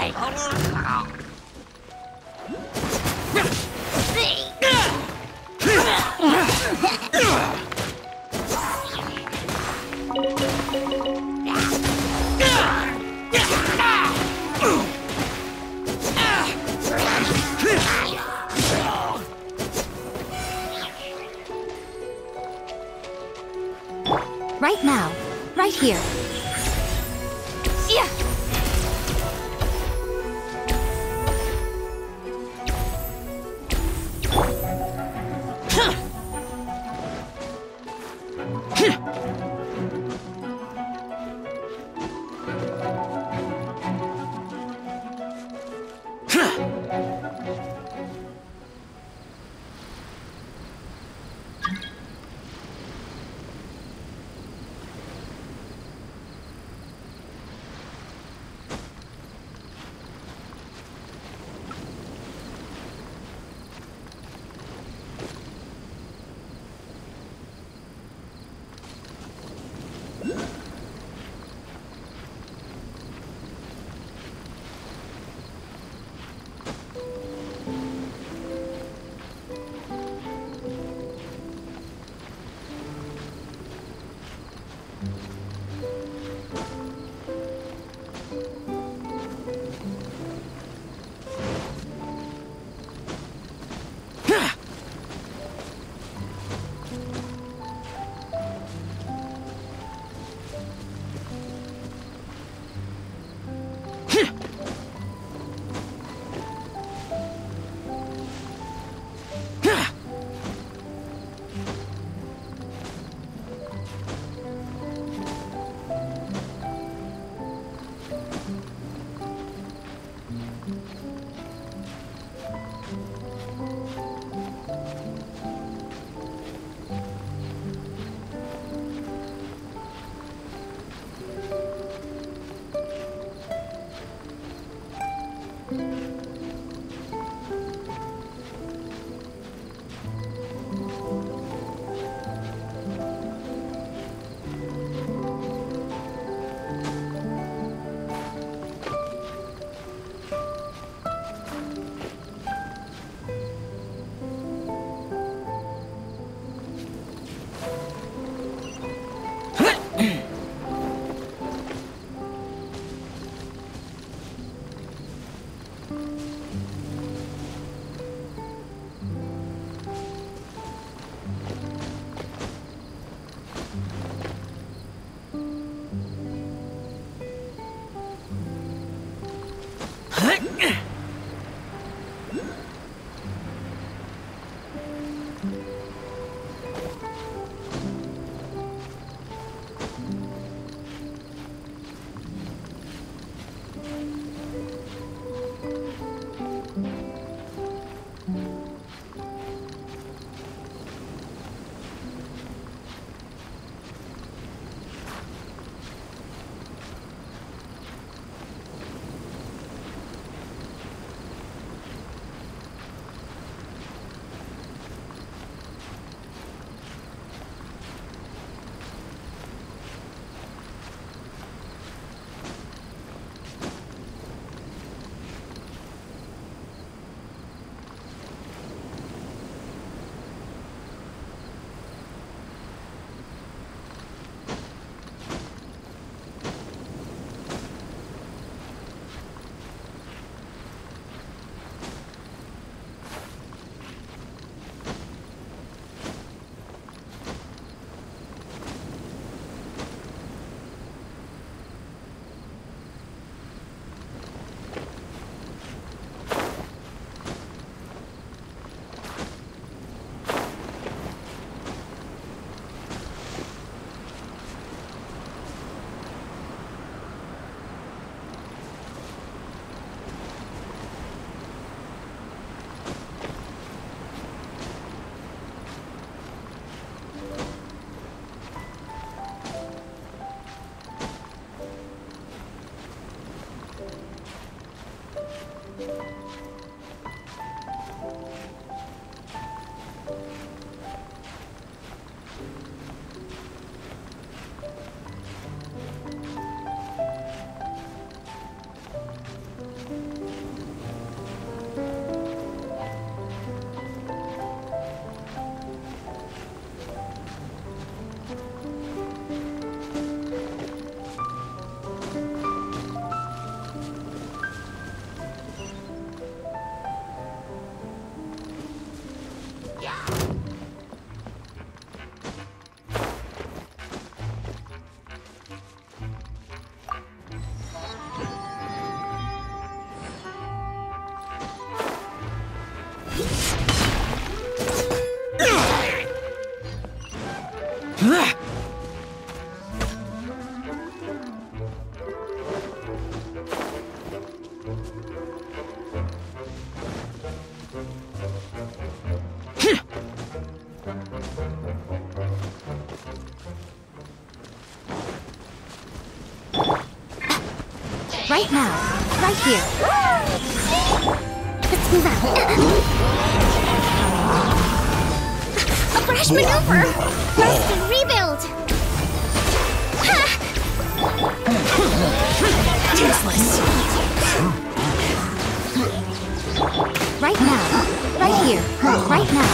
Right now. Right here. Yeah. Right now. Right here. Let's move out. A brash maneuver! Rest and rebuild! Useless. Right now. Right here. Right now.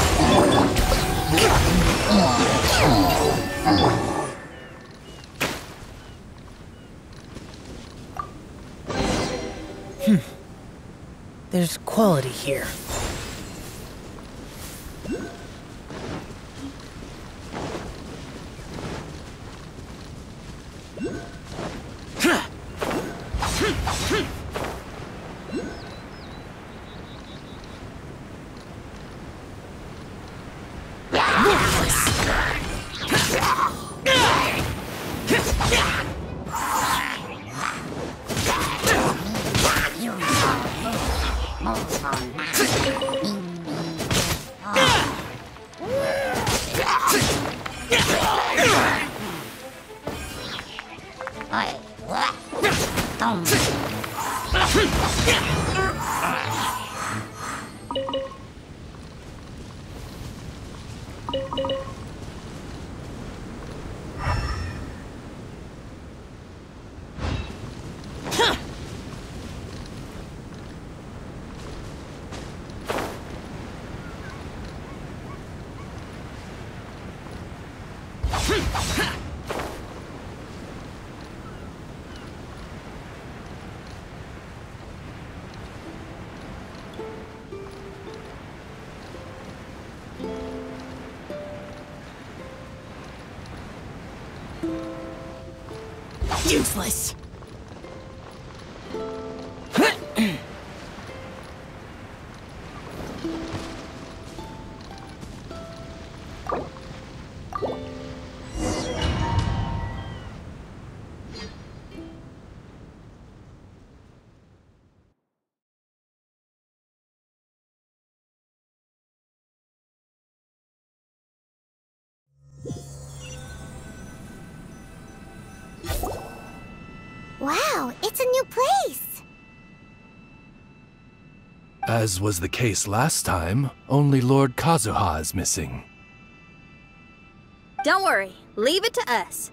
There's quality here. Useless. Wow, it's a new place! As was the case last time, only Lord Kazuha is missing. Don't worry, leave it to us.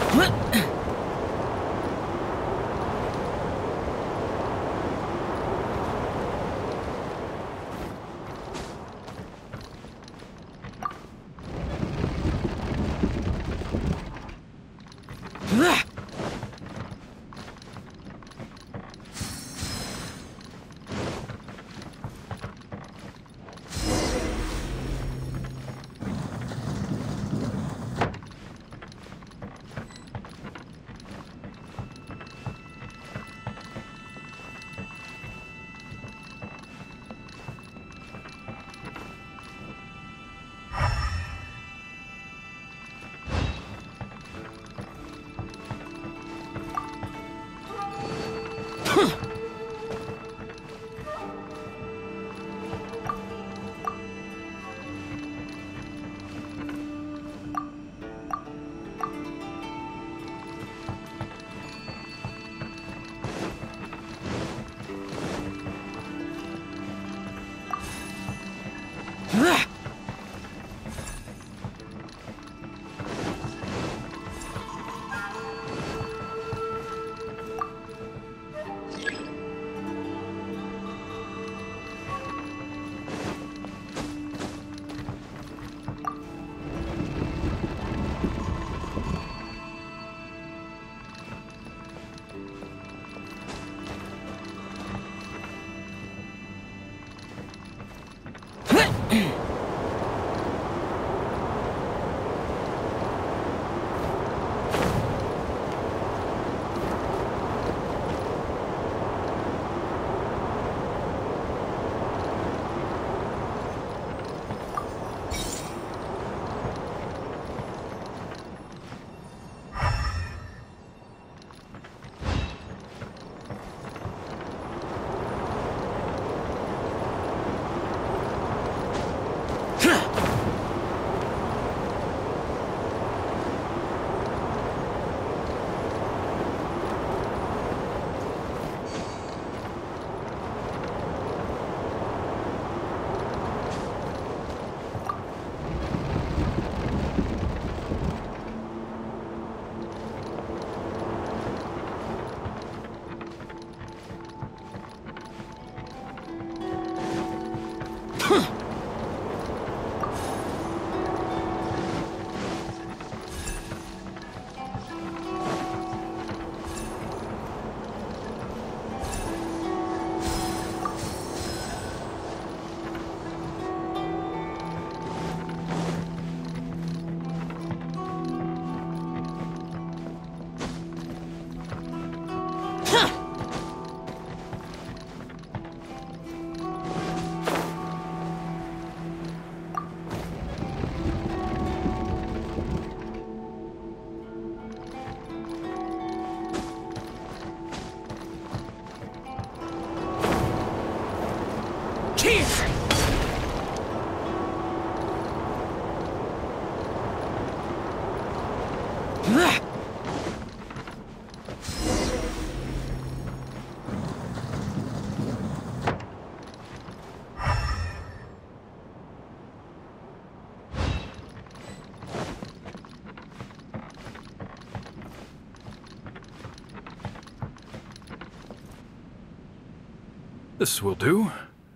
This will do.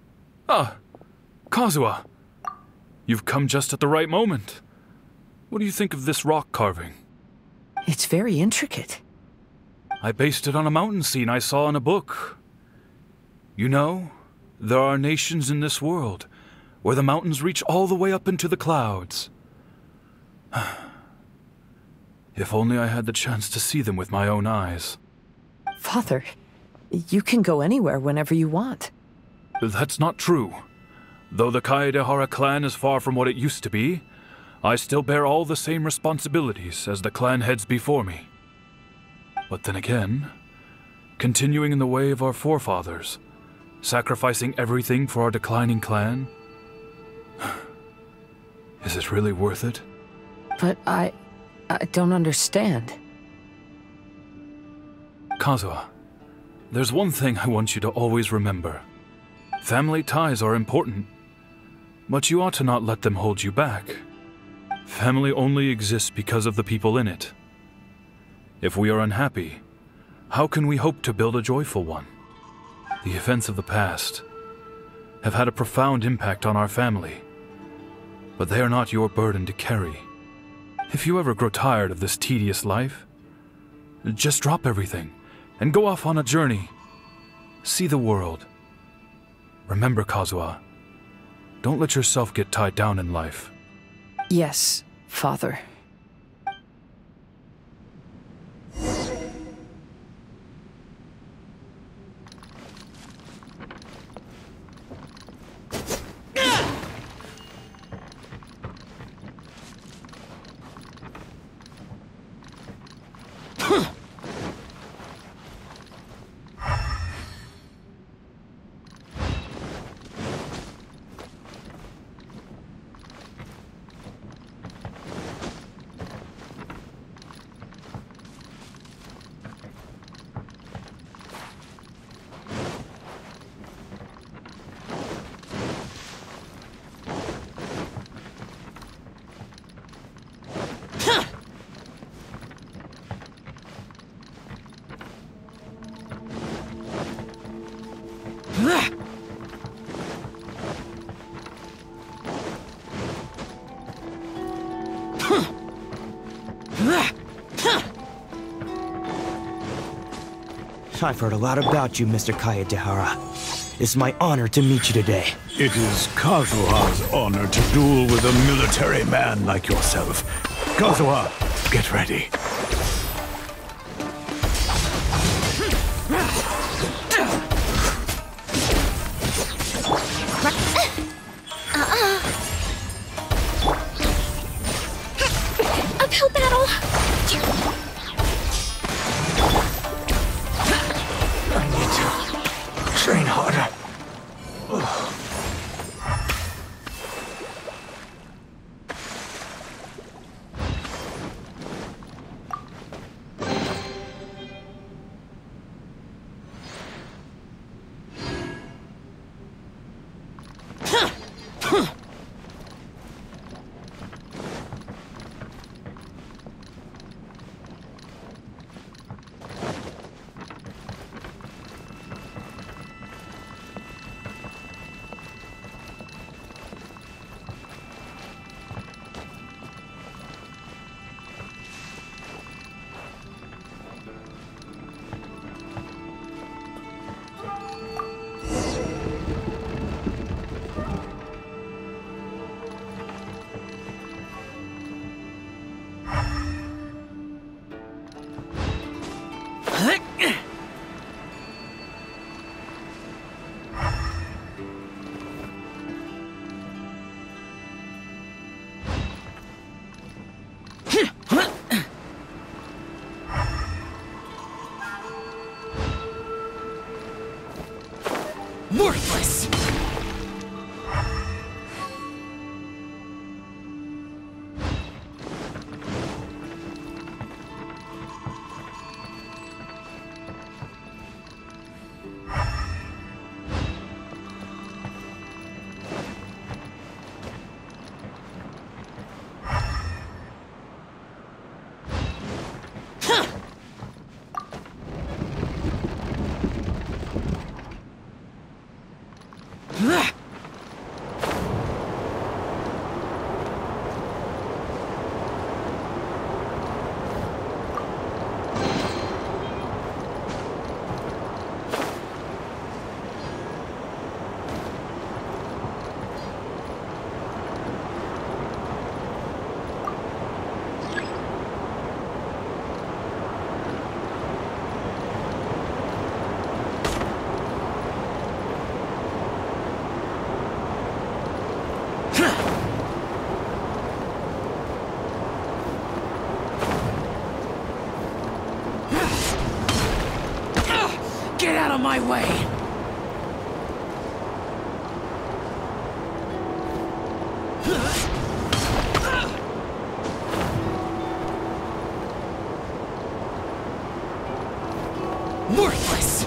Ah, Kazuha. You've come just at the right moment. What do you think of this rock carving? It's very intricate. I based it on a mountain scene I saw in a book. You know, there are nations in this world where the mountains reach all the way up into the clouds. If only I had the chance to see them with my own eyes. Father, you can go anywhere whenever you want. That's not true. Though the Kaedehara clan is far from what it used to be, I still bear all the same responsibilities as the clan heads before me. But then again, continuing in the way of our forefathers, sacrificing everything for our declining clan, is it really worth it? But I don't understand. Kazuha, there's one thing I want you to always remember. Family ties are important, but you ought to not let them hold you back. Family only exists because of the people in it. If we are unhappy, how can we hope to build a joyful one? The events of the past have had a profound impact on our family, but they are not your burden to carry. If you ever grow tired of this tedious life, just drop everything and go off on a journey. See the world. Remember, Kazuha, don't let yourself get tied down in life. Yes, Father. I've heard a lot about you, Mr. Kayadehara. It's my honor to meet you today. It is Kazuha's honor to duel with a military man like yourself. Kazuha, get ready. Uphill battle! I need to train harder. Worthless! Get out of my way! Worthless!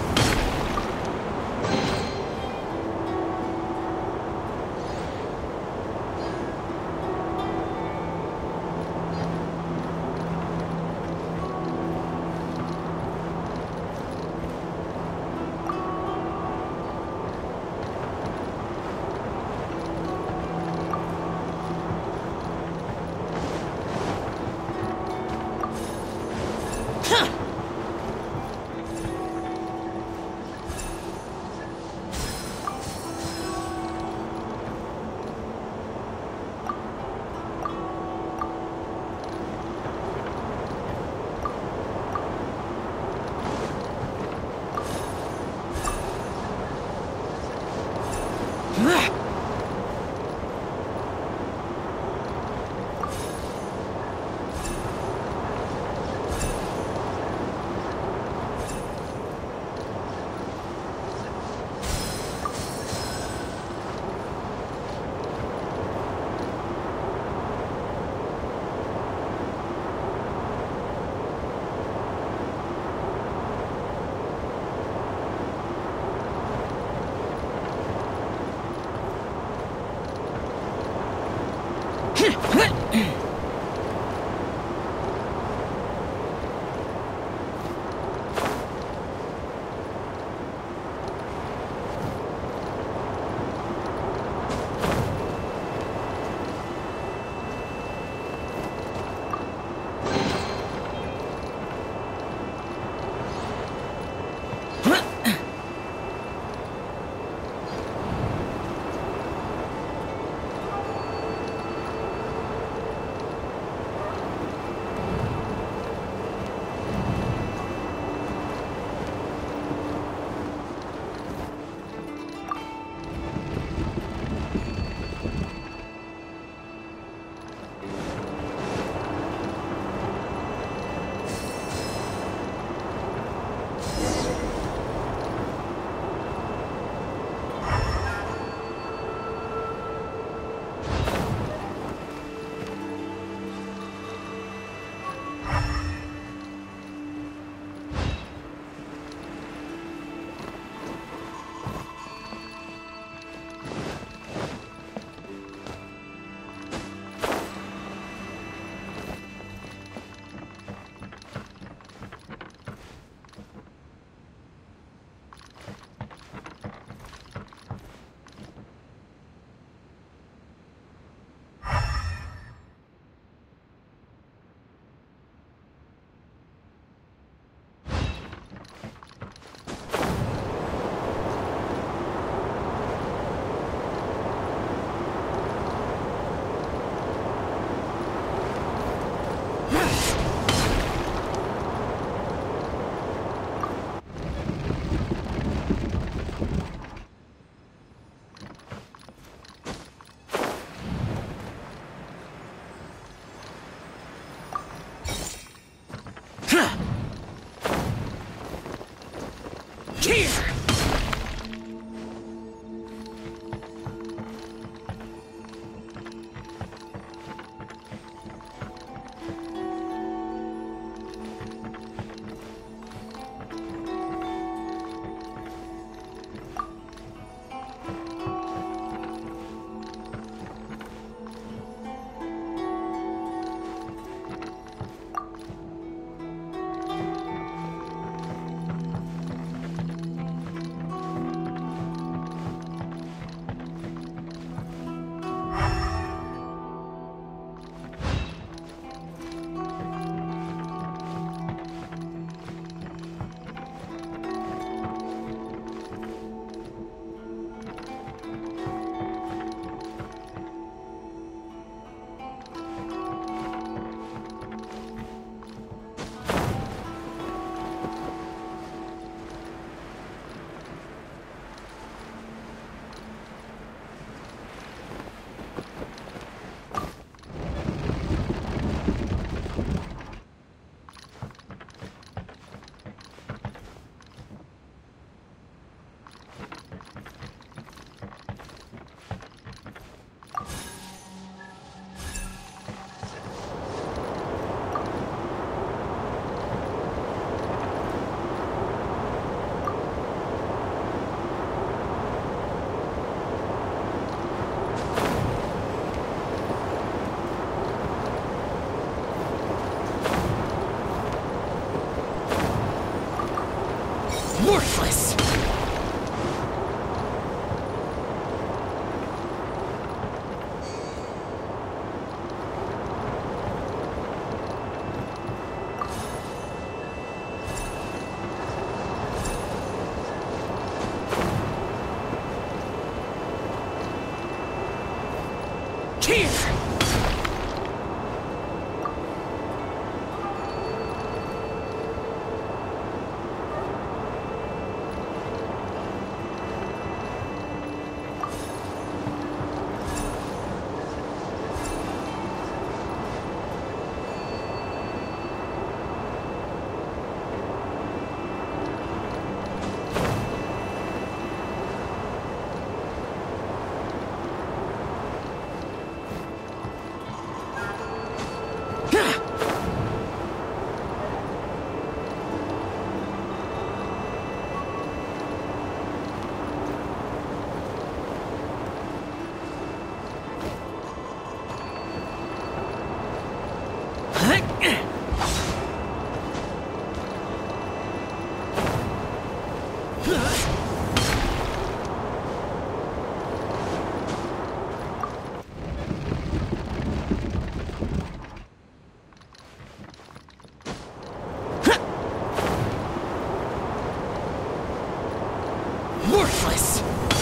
worthless.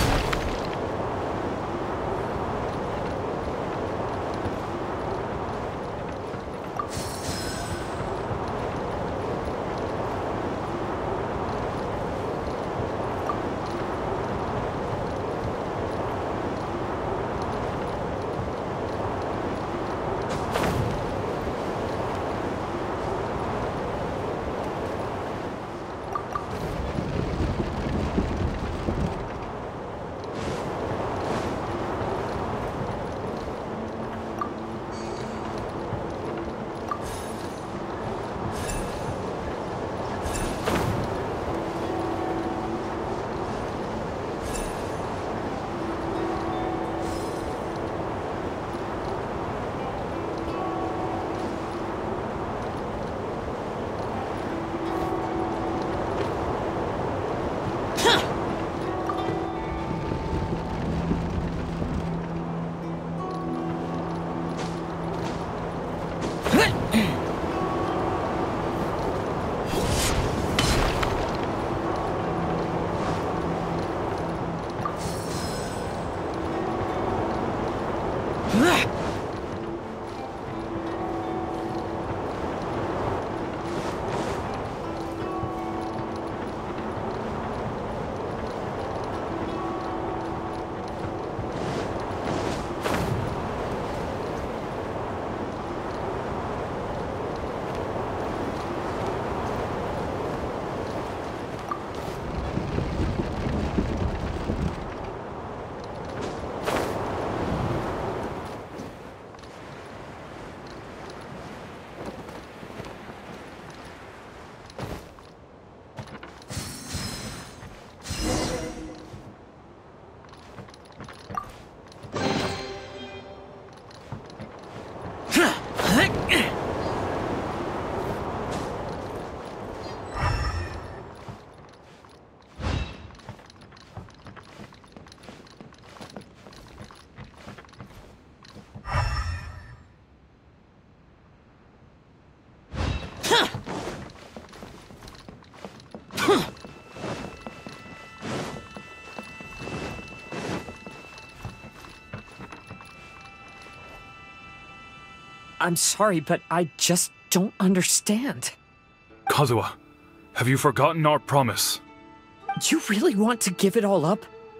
I'm sorry, but I just don't understand. Kazuha, have you forgotten our promise? You really want to give it all up?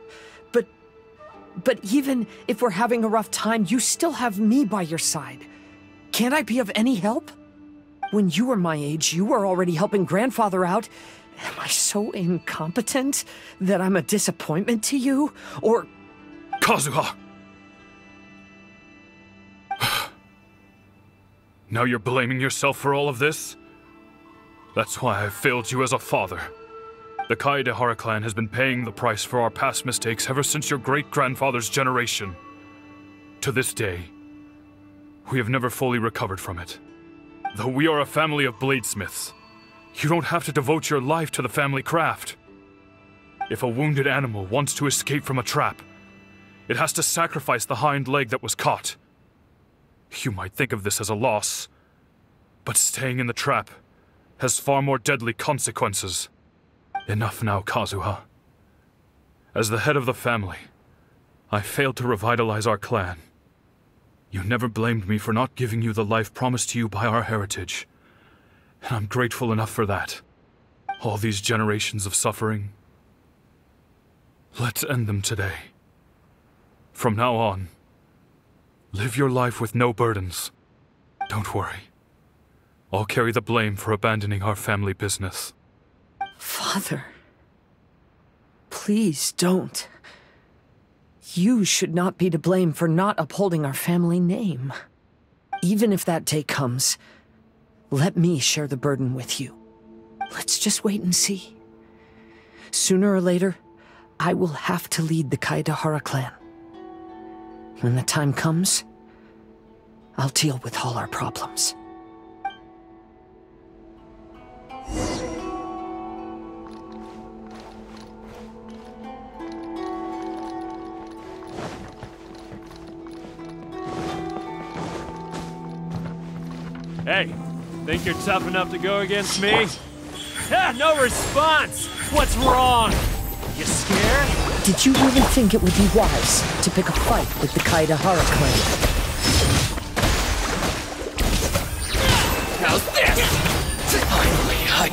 But even if we're having a rough time, you still have me by your side. Can't I be of any help? When you were my age, you were already helping Grandfather out. Am I so incompetent that I'm a disappointment to you? Or... Kazuha! Now you're blaming yourself for all of this? That's why I failed you as a father. The Kaedehara clan has been paying the price for our past mistakes ever since your great-grandfather's generation. To this day, we have never fully recovered from it. Though we are a family of bladesmiths, you don't have to devote your life to the family craft. If a wounded animal wants to escape from a trap, it has to sacrifice the hind leg that was caught. You might think of this as a loss, but staying in the trap has far more deadly consequences. Enough now, Kazuha. As the head of the family, I failed to revitalize our clan. You never blamed me for not giving you the life promised to you by our heritage, and I'm grateful enough for that. All these generations of suffering, let's end them today. From now on, live your life with no burdens. Don't worry. I'll carry the blame for abandoning our family business. Father, please don't. You should not be to blame for not upholding our family name. Even if that day comes, let me share the burden with you. Let's just wait and see. Sooner or later, I will have to lead the Kaedehara clan. When the time comes, I'll deal with all our problems. Hey, think you're tough enough to go against me? Ah, no response! What's wrong? You scared? Did you really think it would be wise to pick a fight with the Kaedahara clan? How's this? Finally,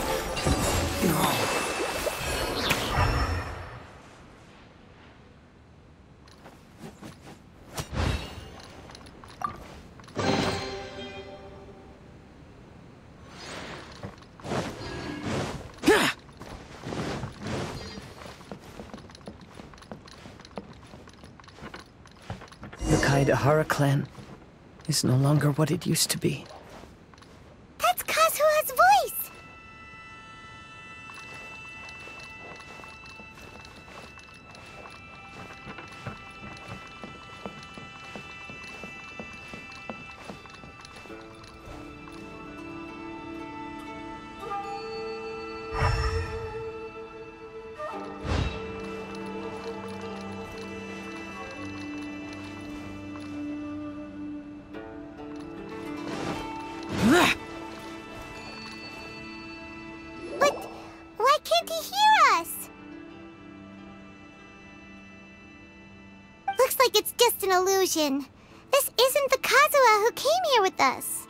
The Kaedahara clan is no longer what it used to be. That's Kazuha's voice! But why can't he hear us? Looks like it's just an illusion. This isn't the Kazuha who came here with us.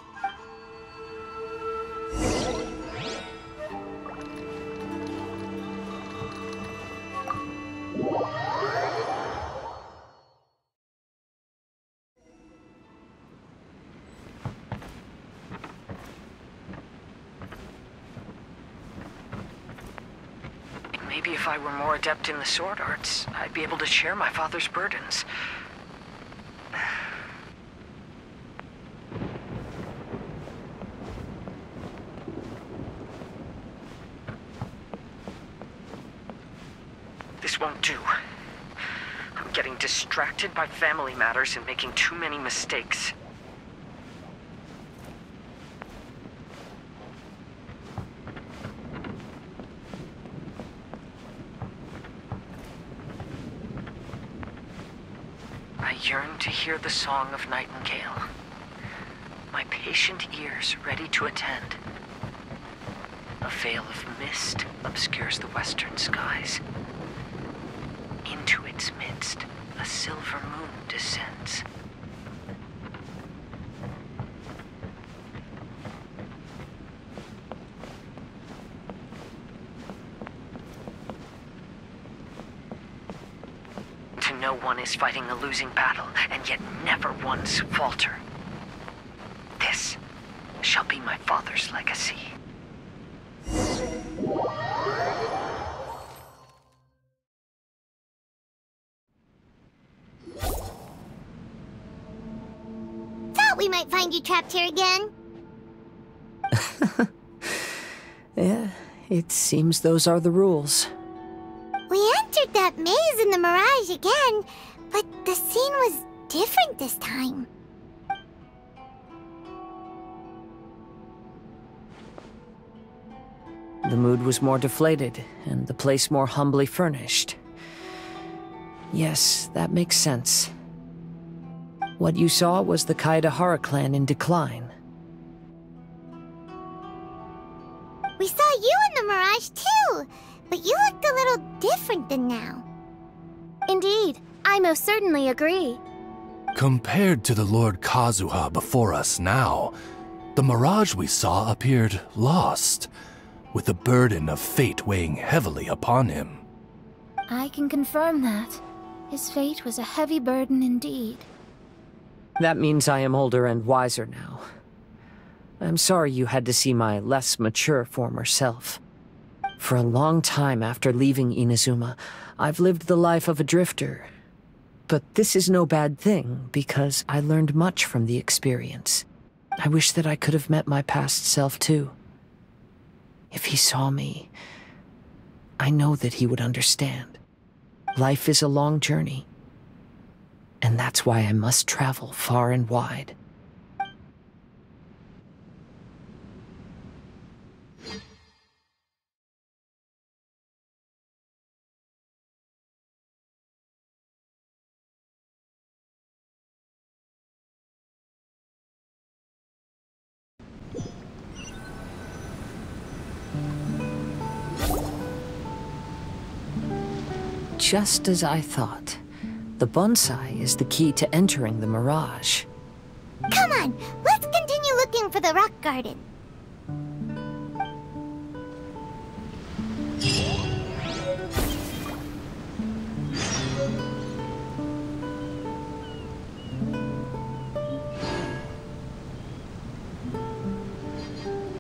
Maybe if I were more adept in the sword arts, I'd be able to share my father's burdens. This won't do. I'm getting distracted by family matters and making too many mistakes. I yearn to hear the song of Nightingale. My patient ears ready to attend. A veil of mist obscures the western skies. Into its midst, a silver moon descends. To know one is fighting a losing battle, and yet never once falter. This shall be my father's legacy. Thought we might find you trapped here again. Yeah, it seems those are the rules. We entered that maze in the Mirage again, but the scene was different this time. The mood was more deflated, and the place more humbly furnished. Yes, that makes sense. What you saw was the Kaedahara clan in decline. We saw you in the Mirage too, but you looked a little different than now. Indeed, I most certainly agree. Compared to the Lord Kazuha before us now, the mirage we saw appeared lost, with the burden of fate weighing heavily upon him. I can confirm that. His fate was a heavy burden indeed. That means I am older and wiser now. I'm sorry you had to see my less mature former self. For a long time after leaving Inazuma, I've lived the life of a drifter. But this is no bad thing, because I learned much from the experience. I wish that I could have met my past self too. If he saw me, I know that he would understand. Life is a long journey, and that's why I must travel far and wide. Just as I thought. The bonsai is the key to entering the Mirage. Come on, let's continue looking for the rock garden.